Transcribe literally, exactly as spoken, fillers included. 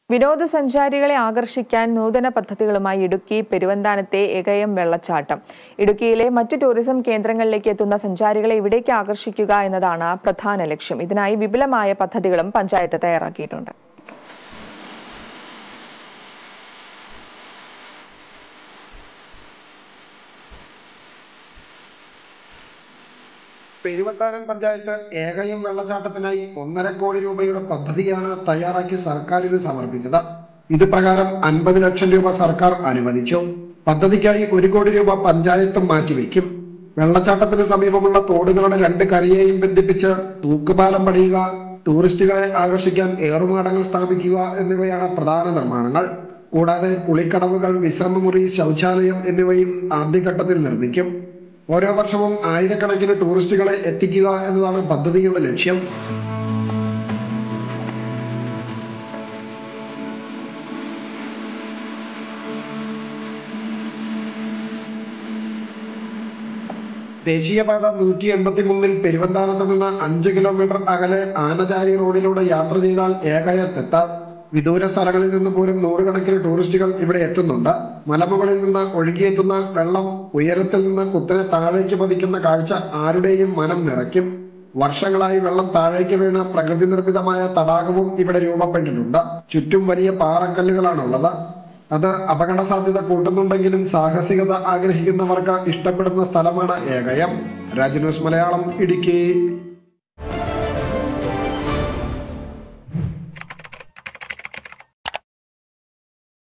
വിനോദസഞ്ചാരികളെ ആകർഷിക്കാൻ നൂതന പദ്ധതികളുമായി ഇടുക്കി പെരുവന്താനത്തെ ഏകയം വെള്ളച്ചാട്ടം. ഇടുക്കിയിലെ മറ്റു ടൂറിസം കേന്ദ്രങ്ങളിലേക്ക് എത്തുന്ന സഞ്ചാരികളെ ഇവിടേക്ക് ആകർഷിക്കുക എന്നതാണ് പ്രധാന ലക്ഷ്യം. ഇതിനായി വിപുലമായ പദ്ധതികളും പഞ്ചായത്ത് തയ്യാറാക്കിയിട്ടുണ്ട്. പെരുവന്താനം പഞ്ചായത്ത് ഏകയം വെള്ളച്ചാട്ടത്തിനായി ഒന്നര കോടി രൂപയുടെ പദ്ധതിയാണ് തയ്യാറാക്കി സർക്കാരിന് സമർപ്പിച്ചത്. ഇത് പ്രകാരം അൻപത് ലക്ഷം രൂപ സർക്കാർ അനുവദിച്ചു. പദ്ധതിക്കായി ഒരു കോടി രൂപ പഞ്ചായത്ത് മാറ്റിവെക്കും. വെള്ളച്ചാട്ടത്തിന് സമീപമുള്ള തോടുകളുടെ രണ്ട് കരയെയും ബന്ധിപ്പിച്ച് തൂക്കുപാലം പണിയുക, ടൂറിസ്റ്റുകളെ ആകർഷിക്കാൻ ഏറുമാടങ്ങൾ സ്ഥാപിക്കുക എന്നിവയാണ് പ്രധാന നിർമ്മാണങ്ങൾ. കൂടാതെ കുളിക്കടവുകൾ, വിശ്രമമുറി, ശൗചാലയം എന്നിവയും ആദ്യഘട്ടത്തിൽ നിർമ്മിക്കും. ഓരോ വർഷവും ആയിരക്കണക്കിന് ടൂറിസ്റ്റുകളെ എത്തിക്കുക എന്നതാണ് പദ്ധതിയുടെ ലക്ഷ്യം. ദേശീയപാത നൂറ്റി എൺപത്തി മൂന്നിൽ പെരുവന്താനത്ത് നിന്ന് അഞ്ച് കിലോമീറ്റർ അകലെ ആനചാരി റോഡിലൂടെ യാത്ര ചെയ്താൽ ഏകയത്തെത്താം. വിദൂര സ്ഥലങ്ങളിൽ നിന്ന് പോലും നൂറുകണക്കിന് ടൂറിസ്റ്റുകൾ ഇവിടെ എത്തുന്നുണ്ട്. മലമുകളിൽ നിന്ന് ഒഴുകിയെത്തുന്ന വെള്ളം ഉയരത്തിൽ നിന്ന് കുത്തനെ താഴേക്ക് പതിക്കുന്ന കാഴ്ച ആരുടെയും മനം നിറയ്ക്കും. വർഷങ്ങളായി വെള്ളം താഴേക്ക് വീണ പ്രകൃതി നിർമ്മിതമായ തടാകവും ഇവിടെ രൂപപ്പെട്ടിട്ടുണ്ട്. ചുറ്റും വലിയ പാറക്കല്ലുകളാണുള്ളത്. അത് അപകട സാധ്യത കൂട്ടുന്നുണ്ടെങ്കിലും സാഹസികത ആഗ്രഹിക്കുന്നവർക്ക് ഇഷ്ടപ്പെടുന്ന സ്ഥലമാണ് ഏകയം. രാജ് ന്യൂസ് മലയാളം, ഇടുക്കി.